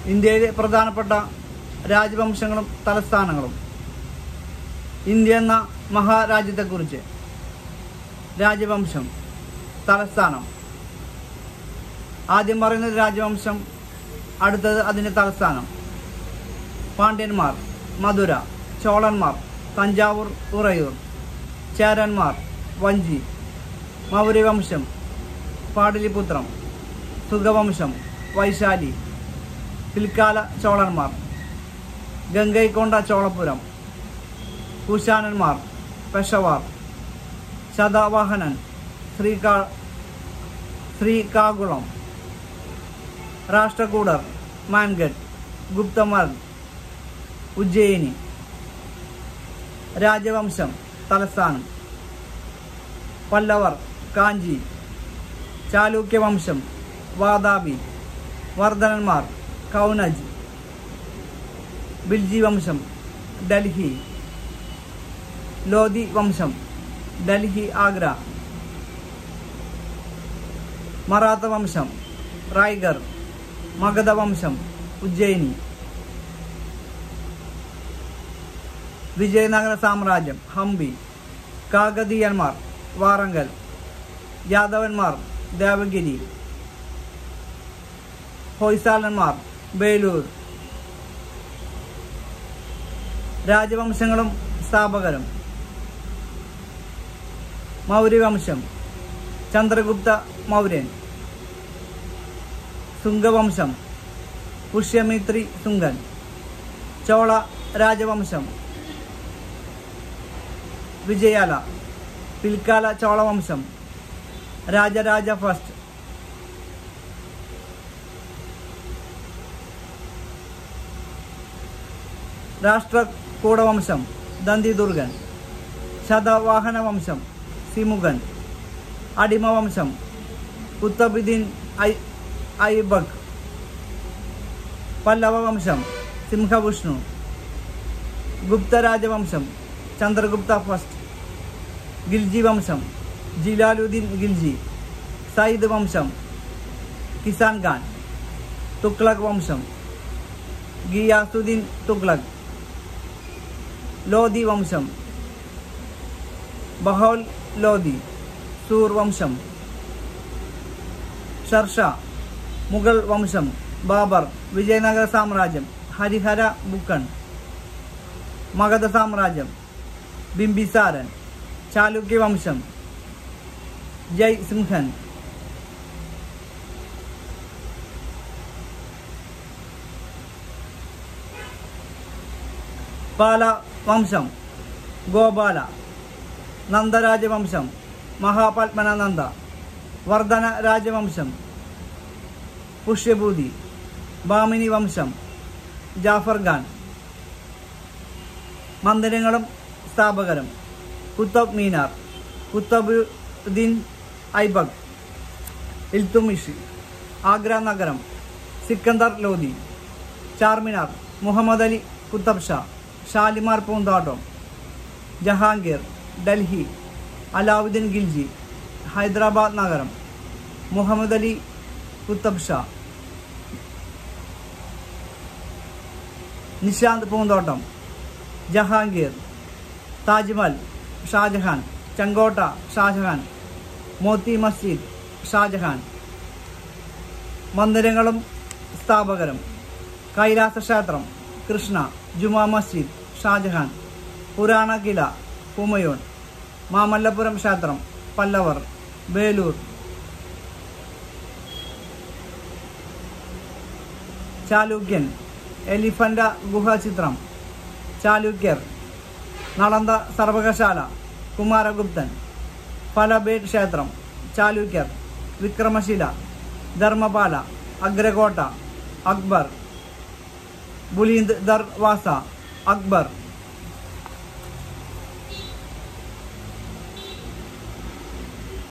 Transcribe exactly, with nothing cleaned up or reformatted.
ഇന്ത്യയിലെ പ്രധാനപ്പെട്ട രാജവംശങ്ങളും തലസ്ഥാനങ്ങളും. ഇന്ത്യ എന്ന മഹാരാജ്യത്തെക്കുറിച്ച്. രാജവംശം, തലസ്ഥാനം. ആദ്യം പറയുന്നത് രാജവംശം, അടുത്തത് അതിൻ്റെ തലസ്ഥാനം. പാണ്ഡ്യന്മാർ മധുര, ചോളന്മാർ തഞ്ചാവൂർ ഉറയൂർ, ചേരന്മാർ വഞ്ചി, മൗര്യവംശം പാടലിപുത്രം, സുഗവംശം വൈശാലി, പിൽക്കാല ചോളന്മാർ ഗംഗൈക്കൊണ്ട ചോളപുരം, കുശാനന്മാർ പെഷവാർ, ശതവാഹനൻ ശ്രീകാ ശ്രീകാകുളം, രാഷ്ട്രകൂടർ മാൻഗഡ്, ഗുപ്തന്മാർ ഉജ്ജയിനി. രാജവംശം, തലസ്ഥാനം. പല്ലവർ കാഞ്ചി, ചാലൂക്യവംശം വാതാപി, വർദ്ധനന്മാർ കൗനജ്, ബിൽജി വംശം ഡൽഹി, ലോധി വംശം ഡൽഹി ആഗ്ര, മറാത്ത വംശം റായ്ഗർ, മഗധ വംശം ഉജ്ജയിനി. വിജയനഗര സാമ്രാജ്യം ഹംപി, കാകതീയന്മാർ വാറങ്കൽ, യാദവന്മാർ ദേവഗിരി, ഹൊയ്സാലന്മാർ ബേലൂർ. രാജവംശങ്ങളും സ്ഥാപകരും. മൗര്യവംശം ചന്ദ്രഗുപ്ത മൗര്യൻ, സുംഗവംശം പുഷ്യമിത്രി സുംഗൻ, ചോള രാജവംശം വിജയാല, പിൽക്കാല ചോളവംശം രാജരാജ ഫസ്റ്റ്. രാഷ്ട്രകൂടവംശം ദന്തിദുർഗൻ, ശതവാഹന വംശം സിമുഗൻ, അടിമവംശം കുത്തബുദ്ദീൻ ഐ ഐബക്, പല്ലവ വംശം സിംഹവിഷ്ണു, ഗുപ്തരാജവംശം ചന്ദ്രഗുപ്ത ഫസ്റ്റ്, ഗിൽജി വംശം ജിലാലുദ്ദീൻ ഗിൽജി, സയ്യിദ് വംശം കിസാൻ ഖാൻ, തുഗ്ലക് വംശം ഗിയാസുദ്ദീൻ തുഗ്ലക്, ലോധി വംശം ബഹൗൽ ലോധി, സൂർ വംശം ഷർഷാ, മുഗൾ വംശം ബാബർ, വിജയനഗര സാമ്രാജ്യം ഹരിഹര ബുക്കൺ, മഗധ സാമ്രാജ്യം ബിംബിസാരൻ, ചാലുക്യ വംശം ജയ് സിംഹൻ. പാല വംശം ഗോപാല, നന്ദരാജവംശം മഹാപത്മനന്ദ, വർദ്ധന രാജവംശം പുഷ്യഭൂതി, ബാമിനി വംശം ജാഫർ ഖാൻ. മന്ദിരങ്ങളും സ്ഥാപകരും. കുത്തബ് മീനാർ കുത്തബുദ്ദീൻ ഐബക്, ഇൽത്തുമിഷ്, ആഗ്ര നഗരം സിക്കന്ദർ ലോധി, ചാർമിനാർ മുഹമ്മദ് അലി കുത്തബ് ഷാ, ഷാലിമാർ പൂന്തോട്ടം ജഹാംഗീർ ഡൽഹി, അലാവുദ്ദീൻ ഖിൽജി, ഹൈദരാബാദ് നഗരം മുഹമ്മദ് അലി കുത്തബ് ഷാ, നിശാന്ത് പൂന്തോട്ടം ജഹാംഗീർ, താജ്മഹൽ ഷാജഹാൻ, ചെങ്കോട്ട ഷാജഹാൻ, മോത്തി മസ്ജിദ് ഷാജഹാൻ. മന്ദിരങ്ങളും സ്ഥാപകരും. കൈലാസ ക്ഷേത്രം കൃഷ്ണ, ജുമാ മസ്ജിദ് ഷാജഹാൻ, പുരാണ കില ഹുമയൂൺ, മാമല്ലപുരം ക്ഷേത്രം പല്ലവർ, ബേലൂർ. ചാലൂക്യൻ എലിഫന്റ ഗുഹാചിത്രം ചാലൂക്യർ, നളന്ദ സർവകശാല കുമാരഗുപ്തൻ, ഫലബേഡ് ക്ഷേത്രം ചാലൂക്യർ, വിക്രമശില, ധർമ്മപാല, അഗ്രകോട്ട അക്ബർ, ബുലീന്ദ് ദർവാസ അക്ബർ.